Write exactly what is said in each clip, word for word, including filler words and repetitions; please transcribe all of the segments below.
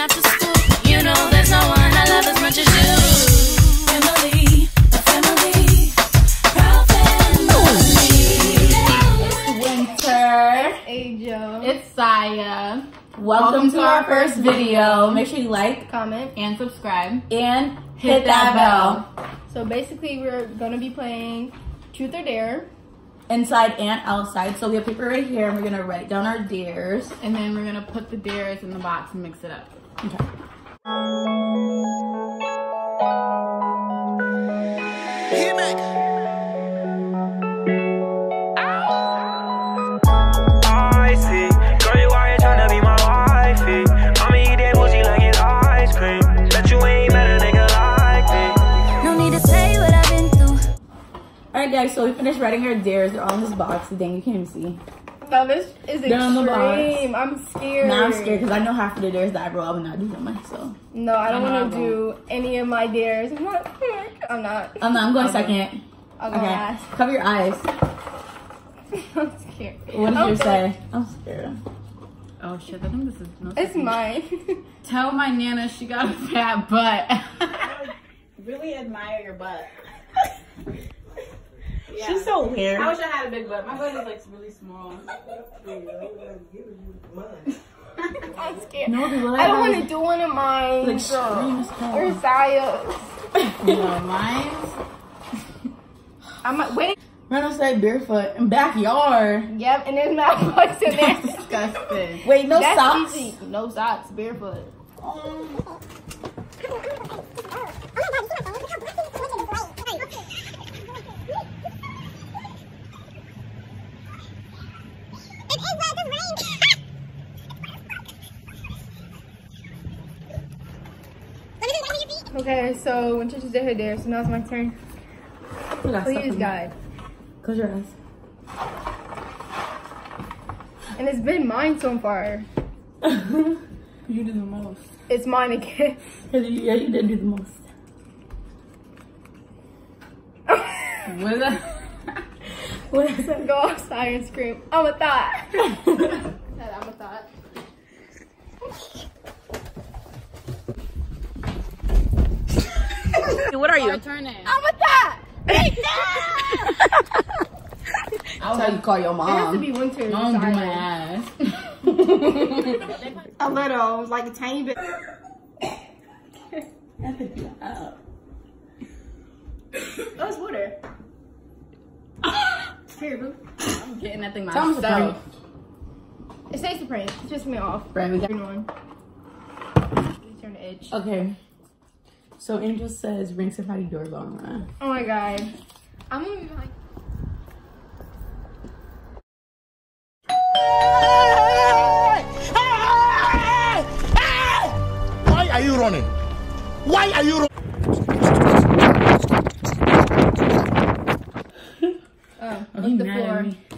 after school. You know there's no one I love as much as you. Family, a family, proud family. It's Winter. Hey Joe. It's Saya. Welcome, Welcome to our first video. Make sure you like, comment, and subscribe, and hit, hit that, that bell. bell. So basically, we're gonna be playing Truth or Dare, inside and outside. So we have paper right here, and we're gonna write down our dares, and then we're gonna put the dares in the box and mix it up. Okay. Hit back. Alright guys, so we finished writing our dares. They're all in this box. Dang, you can't even see. No, this is They're on the box. extreme. I'm scared. Now I'm scared because I know half of the dares that I wrote. I would not do them myself. No, I don't I want to do any of my dares. I'm not. I'm not. I'm not. I'm going I'll second. I'll go Okay. last. Cover your eyes. I'm scared. What did I'm you scared. say? I'm scared. Oh shit, I think this is... No, It's mine. Tell my Nana she got a fat butt. Really admire your butt. Yeah. She's so weird. I wish I had a big butt. My butt is like really small. I'm scared. No, dude, I don't want to do one of mine. Like, scream as hell. Or Zaya's. No, mine's... I'm wait. Run outside barefoot in backyard. Yep, and there's mouth bugs in there. That's disgusting. Wait, no That's socks. easy. No socks, barefoot. Um, Okay, so Winter just did her dare, so now it's my turn. Please, God. Close your eyes. And it's been mine so far. You did the most. It's mine again. Yeah, you did do the most. What is that? What is that? Go outside and scream, I'm a thought. Said I'm a thought. What are you? My turn it. I'm a thought. That's how you call your It has to mom. be Winter. Mom do my ass. A little, like a tiny bit. Oh, Oh, it's water. Here, boo. I'm getting that thing Tell 'em it's a myself. It stays the prank. It just me off. Right, we got- Green one. Turn the edge. Okay. So Angel says ring somebody doorbell. Run. Oh my god. I'm gonna be behind. Why are you running? Why are you running? Oh, Oh, hit you the mad at floor. me.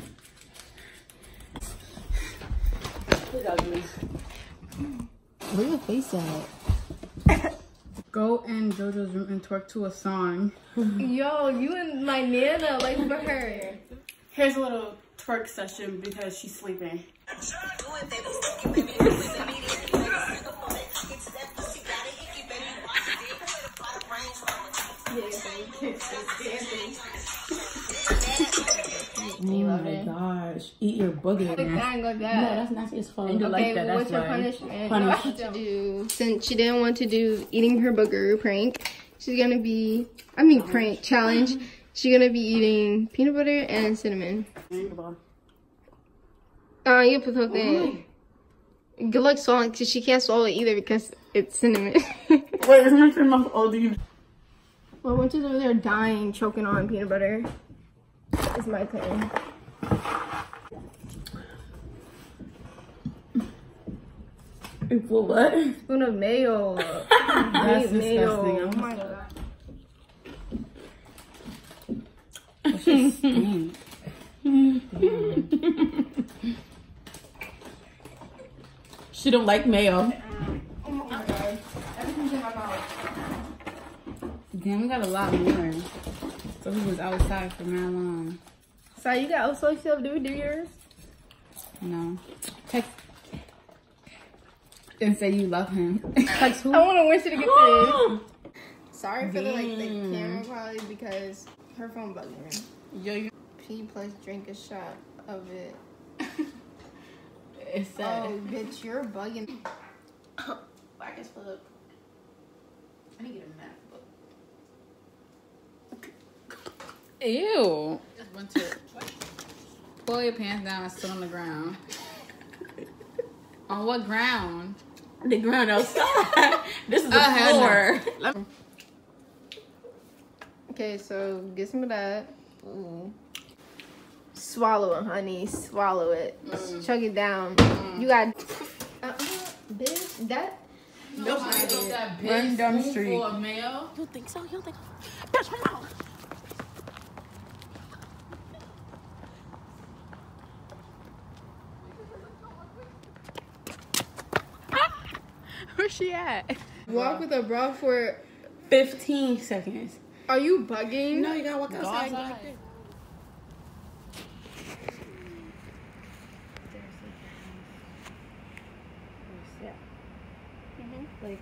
Where your face at? Go in JoJo's room and twerk to a song. Yo, you and my Nana, like for her. Here's a little twerk session because she's sleeping. Oh my gosh. Eat your booger. Like that and like No, that. that's nasty as fuck. Angel Okay, like that, well, what's that's your why. punishment? Punish. What to do? Since she didn't want to do eating her booger prank, she's gonna be, I mean prank, challenge. She's gonna be eating peanut butter and cinnamon. Uh, you put something. Good luck swallowing, because she can't swallow it either because it's cinnamon. Wait, is my turn off? Oh, do you? Well, Winter's over there dying, choking on peanut butter. It's my turn. For what? Spoon of mayo. That's mayo. disgusting. Oh my god. She don't like mayo. Oh my god. Everything's in my mouth. Damn, we got a lot more. So he was outside for how long? So you got also stuff. Do we do yours? No. Text. and say you love him. Text who? I want to wish you to get this. Sorry for the like the Damn. camera quality because her phone bugging her. Yo, you. P plus drink a shot of it. It's sad. Oh, bitch, you're bugging. Whack as fuck. I need to get a math book. Ew. Just went to pull your pants down and sit on the ground. On what ground? The ground outside. This is the Oh, hell no. floor. Okay, so get some of that. Ooh. Swallow it, honey. Swallow it. Mm. Chug it down. Mm. You got. Uh-uh, bitch. That. Nope, I ate that big Run down the spoonful street. of mayo. You think so? You don't think so? Bitch, my mouth. Where's she at? Walk with a bra for. fifteen seconds. Are you bugging? No, you gotta walk Go outside. outside. Like,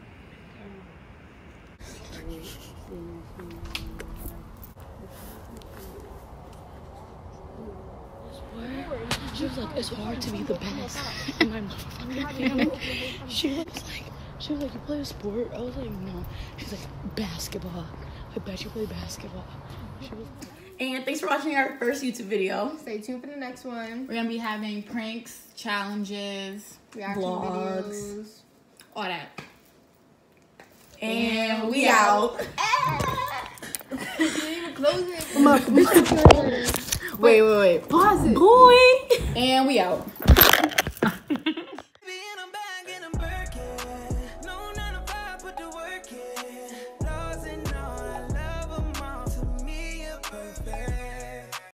She was like, it's hard to be the best in my motherfucking family. She was like, she was like, you play a sport? I was like, no. She's like, basketball. I bet you play basketball. She was and thanks for watching our first YouTube video. Stay tuned for the next one. We're gonna be having pranks, challenges, Reaction Vlogs. videos. all that. And we out. Close it. Wait, wait, wait. Pause it. Boy. And we out.